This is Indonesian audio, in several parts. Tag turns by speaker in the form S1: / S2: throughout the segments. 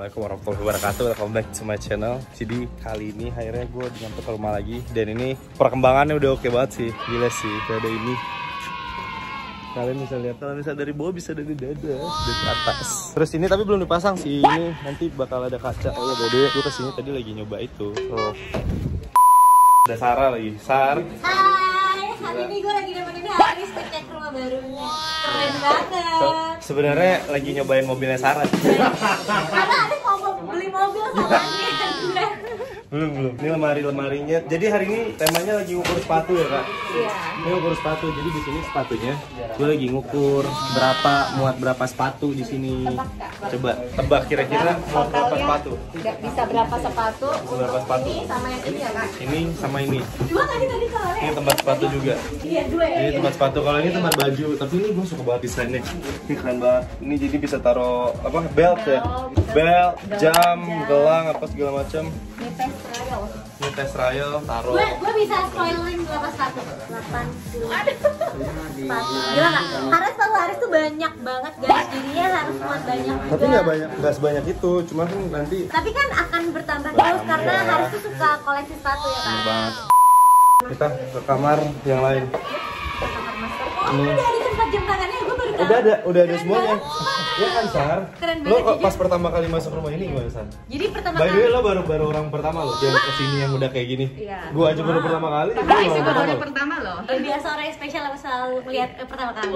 S1: Assalamualaikum warahmatullahi wabarakatuh. Welcome back to my channel. Jadi kali ini akhirnya gue nyampe ke rumah lagi. Dan ini perkembangannya udah oke banget sih. Gila sih, kayak ada ini. Kalian bisa lihat, kalau bisa dari bawah bisa dari dada, dari atas. Terus ini tapi belum dipasang sih. Ini nanti bakal ada kaca. Oh ya, jadi gue kesini tadi lagi nyoba itu. Oh. Ada Sarah lagi. Sar.
S2: Hai, hari ini gue lagi nemenin Haris ngecek rumah barunya. Keren banget.
S1: Sebenarnya lagi nyobain mobilnya Sarah.
S2: Karena Haris mau beli mobil soalnya.
S1: Belum. Ini lemarinya. Jadi hari ini temanya lagi ngukur sepatu ya kak?
S2: Iya.
S1: Ini ngukur sepatu. Jadi di sini sepatunya. Gue lagi ngukur muat berapa sepatu di sini.
S2: Tebak kak.
S1: Coba tebak kira-kira muat berapa sepatu?
S2: Tidak bisa berapa sepatu.
S1: Berapa sepatu?
S2: Ini sama yang ini ya kak.
S1: Ini sama ini.
S2: Dua tadi soalnya.
S1: Ini tempat sepatu juga.
S2: Iya dua ya.
S1: Ini tempat sepatu. Kalau ini tempat baju. Tapi ini gue suka banget desainnya. Ini keren banget. Ini jadi bisa taruh apa? Belt ya. Belt, jam, gelang apa segala macam.
S2: Ini test trial.
S1: Ini tes trial, taruh.
S2: Gue bisa spoiling berapa sepatu? 80 sepatu. Gila gak? Haris tuh banyak banget guys. Jadinya harus muat banyak juga.
S1: Tapi nggak sebanyak itu, cuma kan nanti.
S2: Tapi kan akan bertambah terus karena Haris tuh suka koleksi sepatu ya kan.
S1: Bener banget. Kita ke kamar yang lain.
S2: Kamar master. Oh,
S1: Ini.
S2: udah ada tempat jam tangannya, gue baru tahu.
S1: Udah ada semuanya. Iya kan Sar?
S2: Keren
S1: Lo
S2: banget,
S1: pas pertama kali masuk rumah ini gimana Sar?
S2: Jadi pertama
S1: By the way
S2: kali.
S1: lo baru orang pertama lo yang kesini yang udah kayak gini.
S2: Iya.
S1: Gua aja baru pertama kali. Lo
S3: Ini
S1: orang
S3: baru
S1: pertama.
S3: pertama loh.
S2: Biasa orang yang spesial aku selalu melihat pertama kali.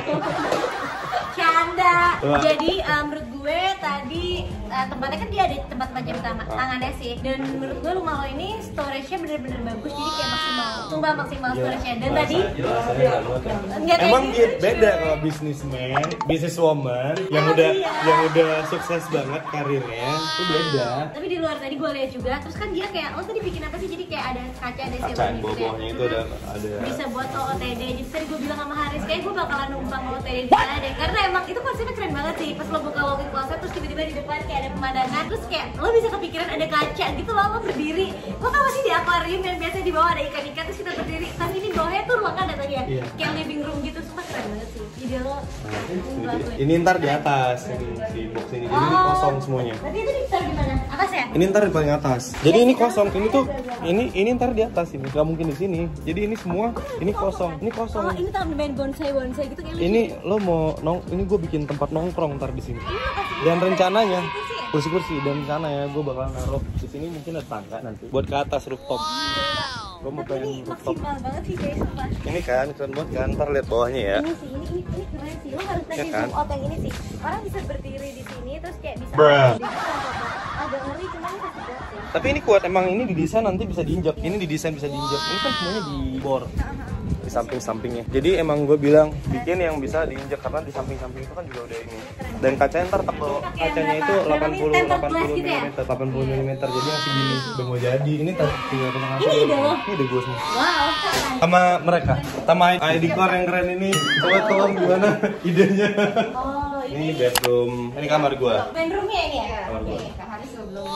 S2: Canda.
S1: Wah.
S2: Jadi menurut gue tadi tempatnya kan dia ada tempat jam tangannya sih. Dan menurut gue rumah lo ini storage-nya bener-bener bagus. Jadi kayak maksimal. Sumpah maksimal storage-nya. Dan tadi
S1: Rasanya nggak muat ya.
S2: enggak kayak
S1: Emang
S2: gitu.
S1: beda kalau businessman, businesswoman yang udah sukses banget karirnya itu beda.
S2: Tapi di luar tadi gue lihat juga, terus kan dia kayak, lo tadi bikin apa sih? Jadi kayak ada kaca, ada
S1: Kaca
S2: sealing gitu
S1: bawah-bawahnya itu ada.
S2: Bisa buat OOTD. Jadi tadi gue bilang sama Haris, kayak gue bakalan numpang OOTD di sana deh. Karena emang itu konsepnya keren banget sih. Pas lo buka walk-in closet, terus tiba-tiba di depan kayak ada pemandangan, terus kayak lo bisa kepikiran ada kaca gitu loh, lo berdiri. Lo tau gak sih di akuarium yang biasa di bawah ada ikan-ikan, terus kita berdiri. Tapi ini bawahnya tuh ruangan ada tadi ya,
S1: Iya.
S2: kayak living room gitu, sumpah keren banget sih. Ide lo.
S1: Ini ntar di atas ini si box ini. Jadi ini kosong semuanya.
S2: Tapi itu ditaruh di mana? Atas ya?
S1: Ini ntar di paling atas. Jadi ini kosong. Ini tuh ini ntar di atas ini. Gak mungkin di sini. Jadi ini semua ini kosong. Ini
S2: Oh,
S1: kosong.
S2: ini taruh main bonsai gitu kayak
S1: Ini lo mau ini gue bikin tempat nongkrong ntar di sini. Dan rencananya kursi-kursi dan rencananya gue bakal naruh di sini mungkin ada tangga nanti buat ke atas rooftop. Gue mau
S2: Tapi ini
S1: pengen rooftop.
S2: maksimal banget sih guys, sumpah.
S1: Ini kan keren banget kan. Ntar lihat bawahnya ya.
S2: Ini sih, ini keren sih. Lo harus
S1: Ya
S2: nanya
S1: kan?
S2: zoom out yang ini sih. Orang bisa berdiri di sini terus kayak bisa
S1: Bruh.
S2: agak ngeri cuman ini kasih kuat sih.
S1: Tapi ini kuat emang, ini didesain nanti bisa diinjak. Ini didesain bisa diinjak. Ini kan semuanya di bor. Di samping-sampingnya. Jadi emang gue bilang bikin yang bisa diinjak karena di samping-samping itu kan juga udah ini. Dan kacanya ntar tebel. Kacanya itu 80
S2: gitu ya?
S1: mm, 80 mm. Jadi masih gini. Udah mau jadi. Ini tinggal tengah.
S2: Ini ide lo?
S1: Ini ide gue semua.
S2: Wow.
S1: Sama mereka, sama ID core yang keren ini. Coba tolong gimana idenya?
S2: Oh,
S1: Ini bedroom. Ini kamar gue.
S2: main roomnya ini ya?
S1: Kamar gue.
S3: Kak Haris sebelum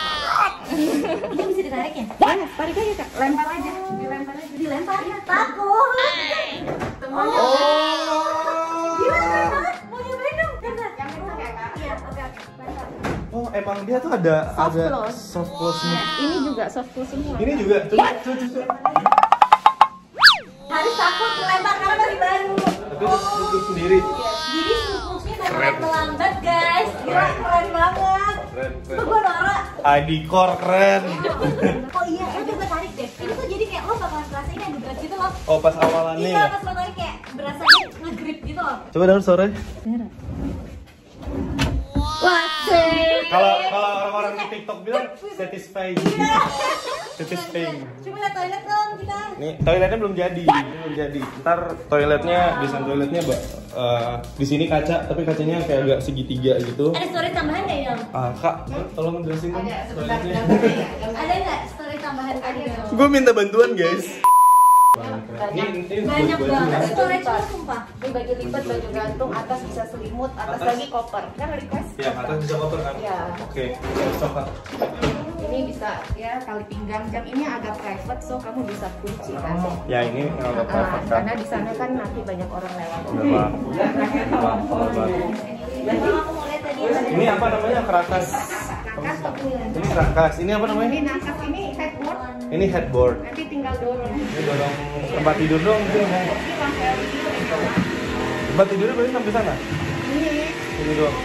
S2: Ini bisa ditarik ya?
S3: dia tarik aja kak, lempar aja, dilempar aja.
S2: Dilempar ya? Takut.
S3: Semuanya
S2: Gila keren banget. Mau nyobain dong? Bentar.
S3: yang itu ya kak.
S2: Iya, oke. Bentar.
S1: Oh, emang dia tuh ada
S3: close.
S1: soft close-nya.
S3: Ini juga soft close semua.
S1: Ini juga. Coba.
S2: Haris takut dilempar karena masih baru.
S1: Tapi tutup sendiri.
S2: Jadi strukturnya memang melambat guys. Gila keren banget.
S1: Keren.
S2: Tuh gue norak.
S1: ID core keren.
S2: Oh iya, lo coba tarik deh. Ini tuh jadi kayak lo bakalan berasa ini ada berat gitu loh.
S1: Oh, pas awalannya
S2: Iya,
S1: ya.
S2: pas lo tarik kayak berasanya nge-grip gitu loh.
S1: Coba denger suara.
S2: Wah, cek.
S1: Kalau orang-orang di TikTok bilang satisfying. Satisfying.
S2: Coba lihat toilet dong kita.
S1: Nih, toiletnya belum jadi. Ntar toiletnya, desain toiletnya di sini kaca, tapi kacanya kayak agak segitiga gitu.
S2: Ada story tambahan nggak ya?
S1: Kak, tolong jelasin dong toiletnya.
S2: Ada nggak story tambahan tadi?
S1: Gue minta bantuan, guys.
S2: Banyak banget storage lo sumpah.
S3: Ini baju lipat, baju gantung, atas bisa selimut, atas lagi koper. Kan request?
S1: Ya, atas bisa koper kan?
S3: Iya.
S1: Oke, coba.
S3: Ini bisa ya tali pinggang. Yang ini agak private, so kamu bisa kunci kan.
S1: Ya, ini agak private kan.
S3: Karena di sana kan nanti banyak orang lewat.
S1: Berapa?
S2: Yang aku mau lihat tadi
S1: Ini apa namanya? Kerakas.
S3: Nakas atau
S1: Ini kerakas. Ini apa namanya?
S3: ini nakas, ini headboard.
S1: Ini headboard.
S3: Nanti tinggal dorong.
S1: Ini dorong tempat tidur dong.
S3: Ini pakai gitu.
S1: Tempat tidurnya berarti sampai sana?
S3: Ini
S1: Ini doang.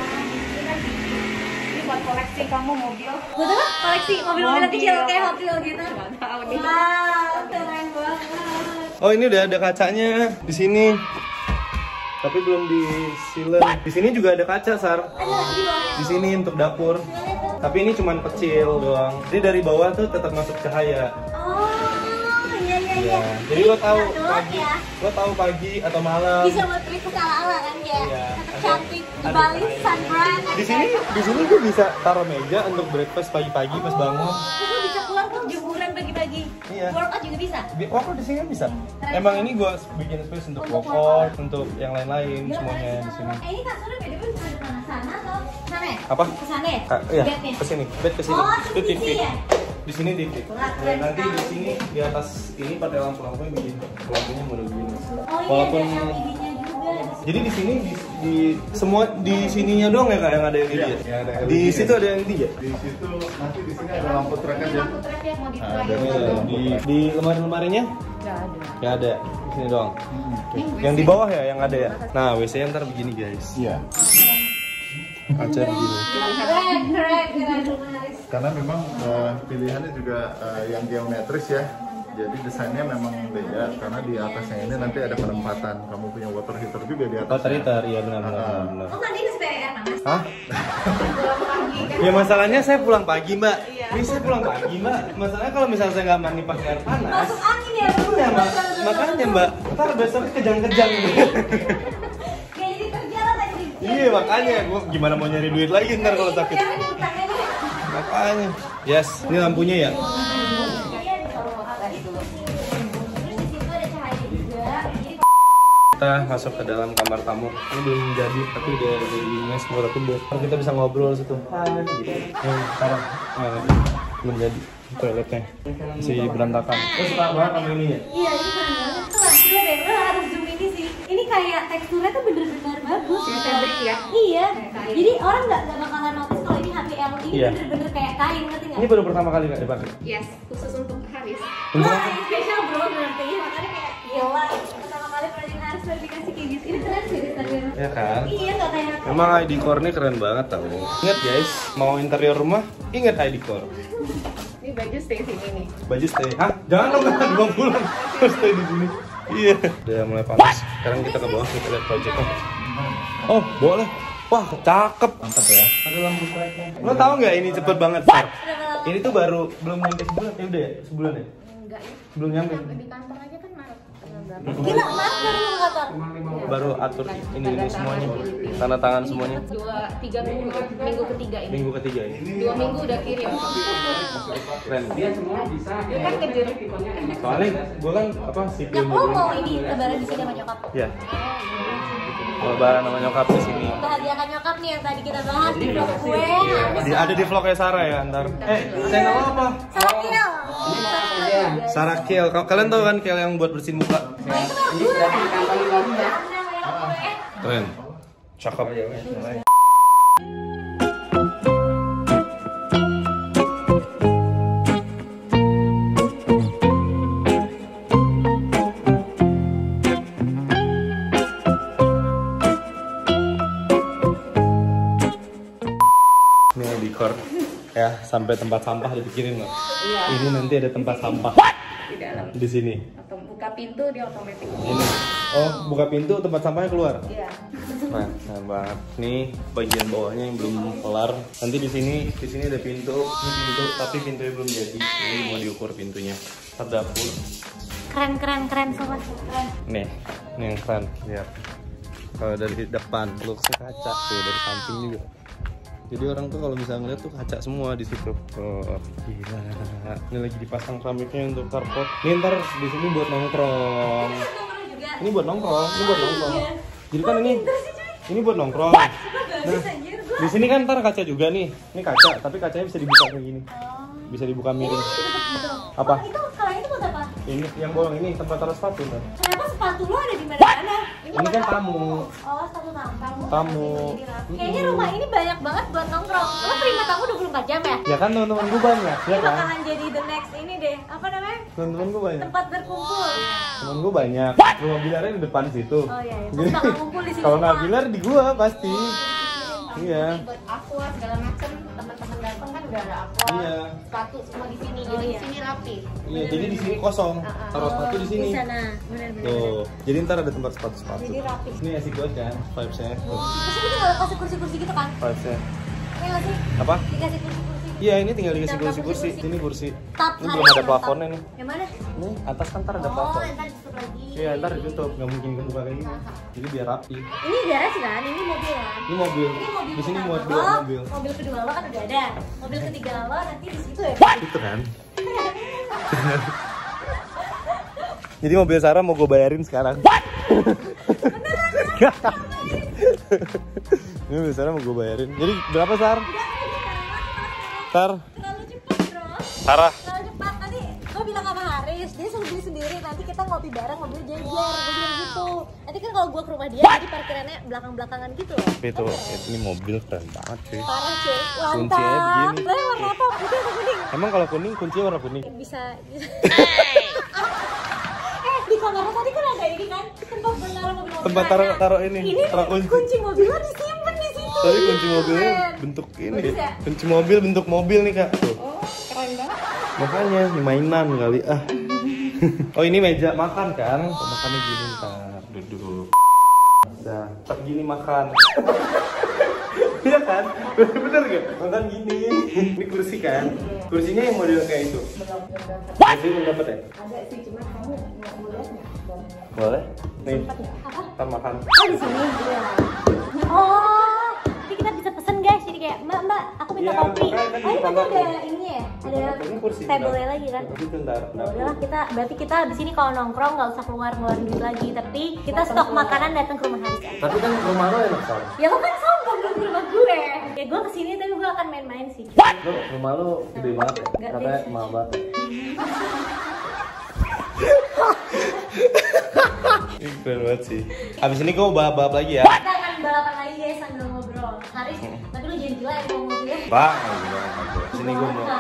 S3: ini buat koleksi kamu mobil.
S2: Betul kan? Koleksi mobil-mobil kecil kayak Hot Wheels gitu.
S3: Nggak tahu nih.
S2: Wow, keren banget.
S1: Oh, ini udah ada kacanya di sini. Tapi belum di sealer. Di sini juga ada kaca, Sar.
S2: Ada lagi di bawahnya.
S1: Di sini untuk dapur. Tapi ini cuman kecil doang. Jadi dari bawah tuh tetap masuk cahaya.
S2: Oh, iya iya iya.
S1: Ya. Jadi lo tahu
S2: gelap
S1: pagi,
S2: ya.
S1: lo tahu pagi atau malam.
S2: Bisa buat pelipis ala-ala kan kayak
S1: Iya.
S2: cantik di
S1: Ada
S2: Bali
S1: cahaya.
S2: sunrise.
S1: Di sini gue bisa taruh meja untuk breakfast pagi-pagi pas bangun.
S2: Terus lo bisa keluar tuh jemuran pagi-pagi.
S1: Iya.
S2: Workout juga bisa.
S1: Workout di sini bisa. Emang ini gue bikin space untuk workout, untuk yang lain-lain semuanya di sini.
S2: Ini kasurnya beda bisa di sana atau sana ya?
S1: Apa?
S2: Ke sana ya?
S1: Iya,
S2: Bednya?
S1: ke sini. Bed ke sini.
S2: Oh,
S1: Itu
S2: di
S1: TV.
S2: sini ya?
S1: Di sini TV.
S2: Wah,
S1: Dan
S2: keren
S1: nanti di
S2: sekali.
S1: sini di atas ini pakai lampu-lampunya bikin lampunya model gini.
S2: Oh iya
S1: Walaupun
S2: ada LED-nya juga.
S1: jadi di sini di semua di sininya doang ya Kak yang ada LED ya?
S4: Iya, ada LED.
S1: Di situ ada LED ya?
S4: Di situ nanti di sini ada lampu trek aja.
S3: Lampu trek yang mau
S4: Ada.
S3: dipilih.
S1: Di lemari-lemarinya
S3: Nggak ada.
S1: nggak ada. Di sini doang. Yang di bawah ya yang ada ya. Nah, WC-nya ntar begini guys.
S4: Iya.
S1: Kaca begini.
S2: Keren, keren, keren. Menarik.
S4: Karena memang pilihannya juga yang geometris ya. Jadi desainnya memang beda karena di atasnya ini nanti ada penempatan. Kamu punya water heater juga di atas.
S1: Water heater, iya benar.
S2: Oh mandi di supaya air panas.
S1: Hah? Ya masalahnya saya pulang pagi mbak. Ini saya pulang pagi mbak. Masalahnya kalau misalnya saya nggak mandi pakai air panas.
S2: Masuk angin ya.
S1: Iya mbak. Makanya mbak. Ntar besoknya kejang-kejang.
S2: Kayak jadi terjalan aja di.
S1: Iya makanya. Gua gimana mau nyari duit lagi ntar kalau sakit.
S2: Airnya di utangnya nih.
S1: Makanya. Yes. Ini lampunya ya.
S2: Iya, ditaruh atas dulu. Terus di situ ada cahaya juga. Jadi
S1: Kita masuk ke dalam kamar tamu. Ini belum jadi, tapi udah jadinya semua tapi udah. Ntar kita bisa ngobrol situ. Gitu. Sekarang belum jadi toiletnya. Masih berantakan. Lo suka banget sama ini ya?
S2: iya, ini keren banget tuh. Coba deh, lo harus zoom ini sih. Ini kayak teksturnya tuh bener-bener bagus.
S3: Ini fabric ya?
S2: Iya.
S3: kain.
S2: Jadi orang nggak bakalan notice kalau ini HPL. Ini
S1: Iya.
S2: bener-bener kayak kain, ngerti nggak?
S1: Ini baru pertama kali nggak dipakai?
S3: Yes, khusus untuk Haris.
S2: Wah, ini spesial bro berarti. Makanya kayak gila. Pertama kali Pradin Haris baru dikasih kayak gitu. Ini keren sih desainnya.
S1: Ya kan?
S2: Iya, nggak kayak HPL.
S1: Emang ID Core ini keren banget tau. Ingat guys, mau interior rumah, ingat ID Core.
S3: Ini baju stay sini nih.
S1: Baju stay. Hah? Jangan dong, kan gua pulang. Stay di sini. Iya. Udah mulai panas. Sekarang kita ke bawah kita lihat projectnya. Oh, boleh. Wah, cakep. Mantap ya. Ada lampu streknya. Lo tau nggak ini cepet banget, Sar? Ini tuh baru belum nyampe sebulan. Ya udah ya, sebulan ya.
S3: Enggak ya.
S1: Belum nyampe.
S3: Di kantor aja kan malah tanggal berapa?
S2: Gila, Mas baru kantor.
S1: Baru atur ini semuanya. Tanda tangan semuanya.
S3: 2-3 minggu. Minggu ketiga ini.
S1: Minggu ketiga ini.
S3: 2 minggu udah kirim.
S1: Keren.
S3: Dia kan kejar.
S1: Soalnya gue kan apa sipil
S2: Nah, lo mau ini lebaran di sini sama nyokap?
S1: Ya. Lebaran sama nyokap di sini.
S2: Bahagiakan nyokap nih yang tadi kita bahas di vlog gue.
S1: Ada di vlognya Sarah ya ntar. Channel lo apa?
S2: Sakil.
S1: Sarah Kiel. Kalian tahu kan Kiel yang buat bersihin muka? Keren. Cakep. Ini dekor ya sampai tempat sampah dipikirin loh. Ini nanti ada tempat sampah
S3: Di dalam.
S1: di sini.
S3: Atau buka pintu dia otomatis.
S1: Ini. Oh, buka pintu tempat sampahnya keluar.
S3: Iya.
S1: Nah, keren banget. Nih bagian bawahnya yang belum kelar. Nanti di sini ada pintu. Ini pintu, tapi pintunya belum jadi. Ini mau diukur pintunya. Dapur.
S2: Keren sobat. Keren.
S1: Nih, ini yang keren. Lihat. Kalau dari depan, looksnya kaca tuh dari samping juga. Jadi orang tuh kalau bisa ngeliat tuh kaca semua di situ. Oh, gila. Ini lagi dipasang keramiknya untuk carport. Ini ntar di sini buat nongkrong. Ini buat nongkrong. Jadi kan ini buat nongkrong. Nah, di sini kan ntar kaca juga nih. Ini kaca, tapi kacanya bisa dibuka kayak gini. Bisa dibuka miring. Apa?
S2: Itu kalau itu buat apa?
S1: Ini yang bolong ini tempat taruh sepatu kan.
S2: Kenapa sepatu lo ada di mana-mana?
S1: Ini kan tamu.
S2: Oh, sepatu tamu.
S1: Tamu.
S2: Kayaknya rumah ini banyak banget buat nongkrong. Lo terima tamu 24 jam ya?
S1: Ya kan teman-teman gue banyak, ya
S2: Ini
S1: kan?
S2: bakalan jadi the next ini deh. Apa namanya?
S1: Teman-teman gue banyak.
S2: Tempat berkumpul.
S1: Temen gue banyak. Rumah bilarnya di depan situ.
S2: Oh iya, iya. Terus bakal ngumpul di sini.
S1: Kalau nggak
S2: semua.
S1: bilar di gua pasti. Iya.
S3: Buat aqua segala macam, teman-teman datang kan udah ada aqua.
S1: Iya.
S3: Sepatu semua di sini.
S2: Oh,
S3: Jadi
S2: iya.
S3: di sini rapi.
S1: Iya, jadi di sini kosong. Taruh sepatu di sini.
S2: Di sana, benar-benar.
S1: Tuh. Jadi ntar ada tempat sepatu-sepatu.
S2: Jadi rapi.
S1: Ini asik banget kan, vibes-nya. Tuh,
S2: Terus ini tinggal kasih kursi-kursi gitu kan?
S1: vibes-nya.
S2: Iya nggak sih?
S1: Apa?
S2: Dikasih kursi-kursi.
S1: Iya, ini tinggal dikasih
S2: Tambah
S1: kursi-kursi. Ini kursi.
S2: Tap,
S1: Ini
S2: hari
S1: belum ada
S2: mantap.
S1: plafonnya nih.
S2: Yang mana?
S1: Nih, atas kan ntar ada
S2: Oh,
S1: plafon.
S2: ntar ditutup lagi.
S1: Iya, ntar ditutup. Nggak mungkin kebuka kayak gini. Jadi biar rapi.
S2: Ini garasi kan? Ini mobil kan?
S1: Ini mobil.
S2: Ini mobil
S1: Di sini
S2: pertama
S1: muat
S2: lo,
S1: dua mobil.
S2: Mobil kedua lo kan udah ada. Mobil ketiga lo nanti di situ ya.
S1: Itu kan. Jadi mobil Sarah mau gue bayarin sekarang. Ini mobil Sarah mau gue bayarin. Jadi berapa Sar? Sar?
S2: Terlalu cepat bro.
S1: Sarah?
S2: Terlalu cepat. Nanti gue bilang sama Haris, dia suruh beli sendiri. Nanti kita ngopi bareng, mobil jejer. Gue bilang gitu. Nanti kan kalau gue ke rumah dia, jadi parkirannya belakang-belakangan gitu loh.
S1: Itu, ini mobil keren banget cuy.
S2: Parah cuy.
S1: Kuncinya
S2: Mantap.
S1: begini.
S2: Lo warna apa? Putih atau kuning?
S1: Emang kalau kuning kuncinya warna kuning?
S2: Bisa. Di kamarnya tadi kan ada ini kan tempat menaruh mobil-mobil.
S1: Tempat taruh ini,
S2: Ini
S1: taruh kunci.
S2: kunci mobilnya disimpan di situ.
S1: Tapi kunci mobilnya
S2: Keren.
S1: bentuk ini.
S2: Bagus ya?
S1: Kunci mobil bentuk mobil nih kak. Tuh.
S3: Oh, keren banget.
S1: Makanya ini mainan kali ah. Oh ini meja makan kan? Makannya gini ntar duduk. Nah, tak gini makan. Iya kan? Bener gak? Makan gini. Ini kursi kan? Kursinya yang model kayak itu. Kursi belum dapet ya?
S3: Ada sih, cuma kamu nggak mau lihat nggak?
S1: Boleh. Nih,
S2: Apa?
S1: ntar makan.
S2: Oh di sini. Oh, jadi kita bisa pesen guys. Jadi kayak Mbak, aku minta
S1: Iya,
S2: kopi.
S1: makanya kan
S2: Oh ini
S1: tambah
S2: ada ini ya? Ada
S1: Ini kursi.
S2: table lagi kan?
S1: Itu ntar.
S2: Udahlah kita, berarti kita di sini kalau nongkrong nggak usah ngeluarin duit lagi, tapi kita stok makanan datang ke rumah Haris.
S1: Tapi kan rumah lo enak Sar.
S2: Ya lo kan sombong dong di rumah gue. Ya gue kesini tapi gue akan main-main sih.
S1: Lo rumah lo gede banget ya?
S2: Nggak
S1: Katanya
S2: deh.
S1: mahal banget. Ini keren banget sih. Abis ini gue balap-balap lagi ya.
S2: Kita akan balapan lagi guys sambil ngobrol. Haris, tapi lu jangan gila ya bawa mobilnya.
S1: Bang, sini gue mau